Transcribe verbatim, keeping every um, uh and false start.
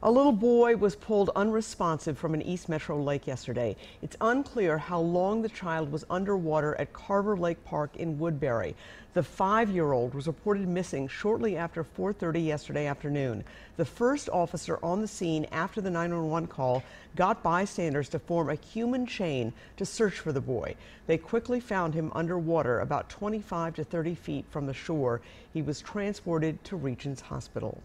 A little boy was pulled unresponsive from an East Metro lake yesterday. It's unclear how long the child was underwater at Carver Lake Park in Woodbury. The five-year-old was reported missing shortly after four thirty yesterday afternoon. The first officer on the scene after the nine one one call got bystanders to form a human chain to search for the boy. They quickly found him underwater about twenty-five to thirty feet from the shore. He was transported to Regions Hospital.